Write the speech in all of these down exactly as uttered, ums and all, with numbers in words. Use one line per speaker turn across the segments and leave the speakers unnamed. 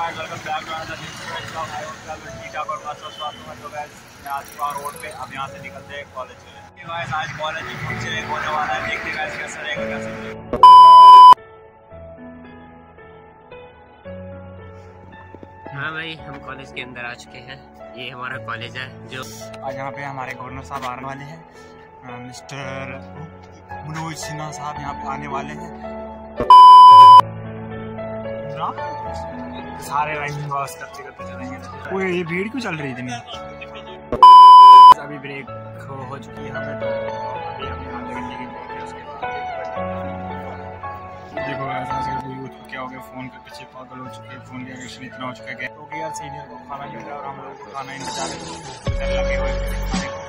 Guys welcome back to another new video. I hope आप ठीक ठाक और मस्त स्वास्थ्य में। तो गाइस मैं आज का रोड पे अब यहाँ से निकलते हैं कॉलेज के लिए। गाइस आज कॉलेज में फंक्शन होने वाला है, देखते हैं गाइस कैसा रहेगा कैसे रहेगा।
हाँ भाई, हम कॉलेज के अंदर आ चुके हैं। ये हमारा कॉलेज है जो
आज यहाँ पे हमारे गवर्नर साहब आने वाले हैं, मिस्टर मनोज सिन्हा साहब यहाँ पे आने वाले हैं। सारे लाइन क्रॉस करते करते चलेंगे। वो ये भीड़ क्यों चल रही इतनी? अभी ब्रेक हो चुकी है हमें, तो अभी हम यहाँ पे घंटे की ब्रेक है। उसके बाद देखो ऐसा यूथ क्या हो गया, फोन के पीछे पागल हो चुके हैं, फोन के एडिक्शन इतना हो चुका है तो यार सीनियर को खाना मिल रहा है और हम लोगों को खाना इंतजार लगे हुए खाने को।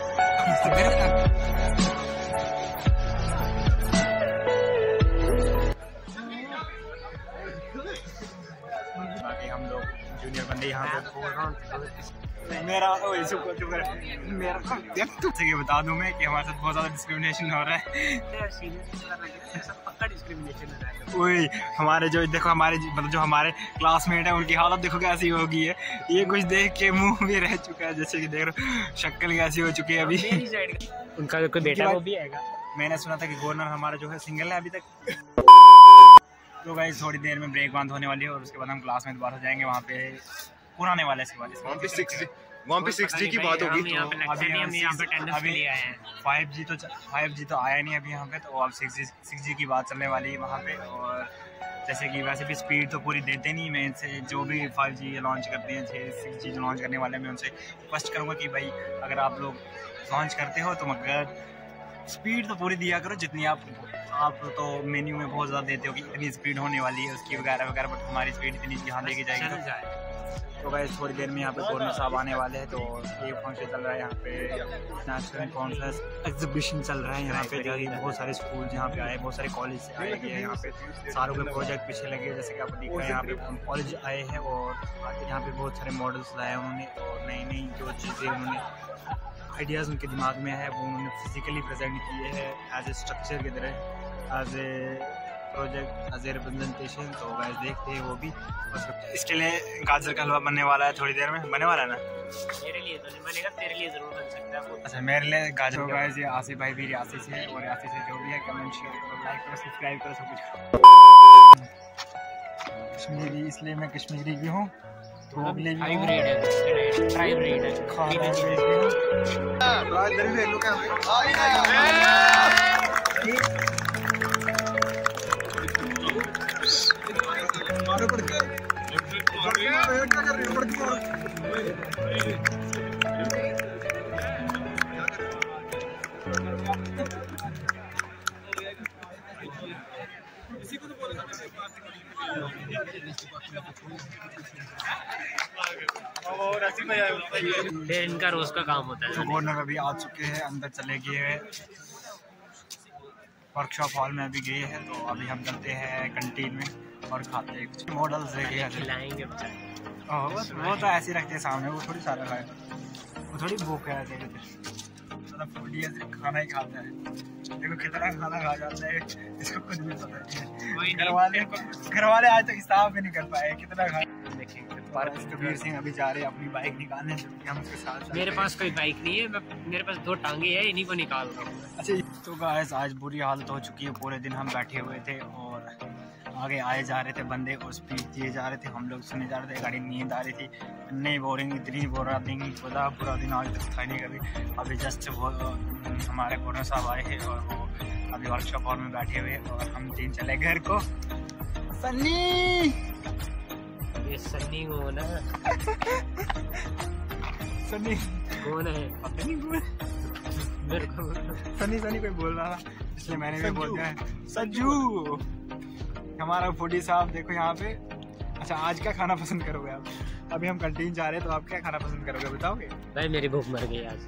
बाकी हम लोग जूनियर बंदे यहाँ पे मेरा मेरा व्यक्ति ये बता दूं मैं कि हमारे साथ बहुत ज़्यादा डिस्क्रिमिनेशन हो रहा है। वही हमारे जो देखो हमारे मतलब जो हमारे क्लासमेट है उनकी हालत देखो कैसी हो गई है। ये कुछ देख के मुंह भी रह चुका है, जैसे कि देख रहे शक्ल कैसी हो चुकी है अभी।
उनका कोई बेटा वो भी आएगा।
मैंने सुना था कि गवर्नर हमारा जो है सिंगल है अभी तक। तो गाइस थोड़ी देर में ब्रेक बंद होने वाली है और उसके बाद हम क्लास में दोबारा जाएंगे। वहाँ पे पुराने वाले से वाले वहाँ पे सिक्स वहाँ पे सिक्स जी की बात होगी। तो अभी फाइव जी तो फाइव जी तो आया नहीं अभी यहाँ पे, तो अब सिक्स जी सिक्स जी की बात चलने वाली है वहाँ पे। और जैसे कि वैसे भी स्पीड तो पूरी देते नहीं, मैं इनसे जो भी फाइव जी लॉन्च करते हैं छः सिक्स जी लॉन्च करने वाले मैं उनसे रिक्वेस्ट करूँगा कि भाई अगर आप लोग लॉन्च करते हो तो मगर स्पीड तो पूरी दिया करो जितनी आप आप तो मेन्यू में बहुत ज़्यादा देते हो कि इतनी स्पीड होने वाली है उसकी वगैरह वगैरह, बट हमारी स्पीड इतनी यहाँ लेके जाएगी। तो गाइस थोड़ी देर में यहाँ पे गवर्नर साहब आने वाले हैं। तो ये फंक्शन चल रहा है यहाँ पे, नेशनल कॉन्फ्रेंस एग्जीबिशन चल रहा है यहाँ पे। बहुत सारे स्कूल यहाँ पे आए, बहुत सारे कॉलेज से आए हैं यहाँ पे, सारों के प्रोजेक्ट पीछे लगे जैसे कि आपको दिख रहा है। यहाँ पे कॉलेज आए हैं और यहाँ पे बहुत सारे मॉडल्स लाए उन्होंने और नई नई जो चीज़ें उन्होंने आइडियाज़ उनके दिमाग में है वो उन्होंने फिजिकली प्रेजेंट किए हैं एज ए स्ट्रक्चर की तरह, as a project, as a representation. तो गाइस देखते हैं वो भी। इसके लिए गाजर का हलवा बनने वाला है, थोड़ी देर में बनने वाला है ना।
मेरे लिए तो नहीं बनेगा, तेरे लिए जरूर बन सकता है।
अच्छा मेरे लिए गाजर। गाइस ये आसिफ भाई भी रियासी से है और रियासी से जो भी है कमेंट शेयर करो, लाइक करो, सब्सक्राइब करो, सब कुछ। कश्मीरी इसलिए मैं कश्मीरी भी हूँ,
हाइब्रिड है, हाइब्रिड है, फिर इनका रोज का काम होता है।
तो गवर्नर अभी आ चुके हैं, अंदर चले गए हैं, वर्कशॉप हॉल में अभी गए हैं। तो अभी हम चलते हैं कैंटीन में और खाते हैं कुछ मॉडल्स
खिलाएंगे।
वो तो ऐसे रखते हैं सामने, वो थोड़ी सारा खाए, वो थोड़ी भूख है ऐसे खाना ही खाता है। देखो कितना खाना खा जाता है, इसको कुछ भी पता नहीं है। घर वाले घर वाले आज तक हिसाब भी नहीं कर पाए कितना खा। कबीर सिंह अभी जा रहे हैं अपनी बाइक निकालने, हम उसके साथ।
मेरे पास कोई बाइक नहीं है, मैं मेरे पास दो टांगे हैं, इन्हीं को निकाल रहा हूँ।
अच्छा तो गाइस आज बुरी हालत हो चुकी है, पूरे दिन हम बैठे हुए थे और आगे आए जा रहे थे बंदे और स्पीच दिए जा रहे थे, हम लोग सुने जा रहे थे, गाड़ी नींद आ रही थी, नहीं बोरिंग इतनी बोरा दिन पूरा पूरा दिन आज तक था नहीं कभी। अभी जस्ट वो हमारे गवर्नर साहब आए हैं और वो अभी वर्कशॉप हॉल में बैठे हुए और हम तीन चले घर को। सन्नी
ये सन्नी कौन है?
सन्नी
कौन है?
पता नहीं कौन मेरे को सन्नी सन्नी कोई बोल रहा था इसलिए मैंने भी बोल दिया सज्जू। हमारा फूडी साहब देखो यहाँ पे। अच्छा आज क्या खाना पसंद करोगे आप? अभी हम कैंटीन जा रहे हैं तो आप क्या खाना पसंद करोगे बताओगे?
भाई मेरी भूख मर गई आज।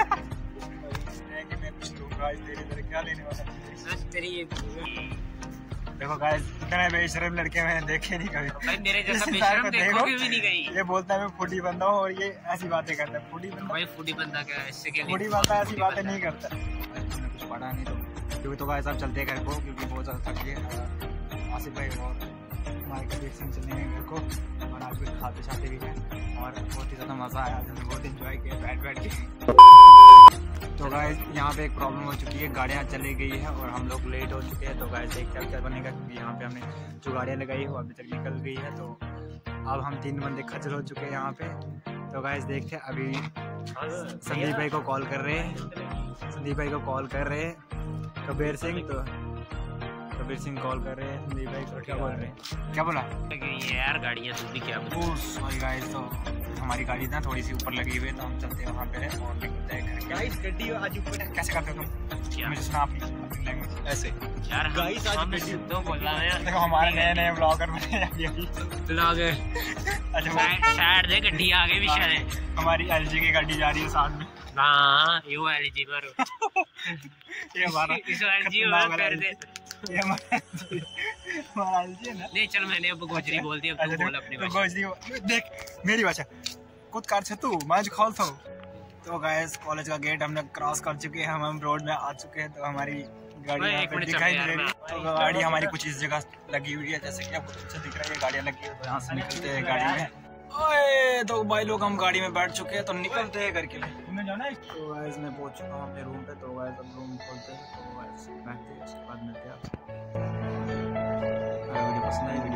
मैं कुछ दूंगा आज तेरे तेरे क्या लेने वाला
तेरी ये
देखो गाइस इतने बेशरम लड़के मैंने देखे नहीं कभी।
भाई मेरे जैसा बेशरम देखो भी नहीं गई।
ये बोलता है मैं फूडी बंदा हूँ और ये ऐसी बातें करता है। फूडी बंदा
भाई फूडी बंदा क्या है? इससे क्या
फूडी बंदा ऐसी बातें नहीं करता। कुछ पढ़ा नहीं तो क्योंकि तो गाइस आप चलते घर को क्योंकि बहुत ज़्यादा थक गए। आसिफ भाई और हमारे कबीर सिंह चले हैं घर को और आज फिर खाते छाते भी हैं और बहुत ही ज़्यादा मज़ा आया, हमने बहुत इंजॉय किया बैठ बैठ के। तो गाइस यहाँ पे एक प्रॉब्लम हो चुकी है, गाड़ियाँ चली गई है और हम लोग लेट हो चुके हैं। तो गाइस देखते हैं क्या बनेगा, क्योंकि यहाँ पे हमने जो गाड़ियाँ लगाई है वो अभी तक निकल गई है। तो अब हम तीन बंदे खचर हो चुके हैं यहाँ पे। तो गाइस देखते हैं, अभी संदीप भाई को कॉल कर रहे हैं, संदीप भाई को कॉल कर रहे हैं कबीर सिंह। तो कबीर सिंह कॉल कर रहे हैं संदीप भाई को, क्या बोल रहे हैं, क्या बोला
ये यार गाड़ियाँ तुम भी क्या
ओ सॉरी गाइस, तो हमारी गाड़ी ना थोड़ी सी ऊपर लगी हुई है, तो हम चलते हैं वहाँ पे और निकलते हैं घर। गाइस गड्डी आज ऊपर कैसे करते हो तुम, मुझे सुना अपनी अपनी लैंग्वेज ऐसे
यार। गाइस आज गड्डी तो बोल रहा है,
देखो हमारे नए नए ब्लॉगर बने अभी अभी
ब्लॉगर। अच्छा साइड दे गड्डी आ गई विशाल, हमारी
एलजी की गाड़ी जा रही है साथ में।
हां ये एलजी मारो
ये हमारा
इस एलजी वाला कर दे,
ये हमारा हमारा एलजी है ना।
नहीं चल मैंने अब गोजरी बोल दी, अब तू बोल अपनी भाषा।
गोजरी देख मेरी भाषा खुद कार से तू मैं खोल था। तो गाइस कॉलेज का गेट हमने क्रॉस कर चुके हैं, हम हम रोड में आ चुके हैं। तो हमारी गाड़ी यहाँ पे दिखाई दे रही है, तो गाड़ी हमारी कुछ इस जगह लगी हुई है, जैसे कि आपको अच्छा दिख रहा है गाड़ियाँ लगी है। तो यहाँ से निकलते हैं गाड़ी में। ओए तो भाई लोग हम गाड़ी में बैठ चुके हैं, तो निकलते हैं घर के लिए। तुमने जाना है? तो गाइस मैं पहुंच चुका हूँ अपने रूम पे। तो गाइस अब रूम खोलते हैं, तो गाइस बैठते हैं, उसके बाद मिलते हैं। वीडियो पसंद आई